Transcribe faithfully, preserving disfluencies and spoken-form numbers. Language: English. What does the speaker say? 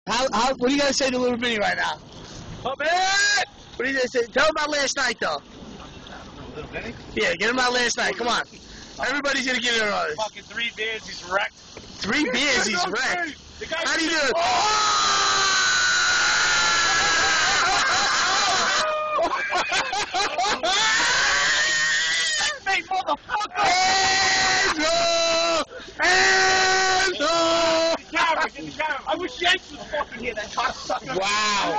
How, how, what are you going to say to little Vinny right now? Come in! What are you going to say? Tell him about last night, though. Little Vinny? Yeah, get him out last night. Come on. Everybody's going to get in on this. Fucking three beers, he's wrecked. Three beers, he's wrecked. How do you do it? Hey, motherfucker! Enzo! Enzo! Get the camera, get the camera. I wish Yanks was fucking here, that cocksucker. Wow.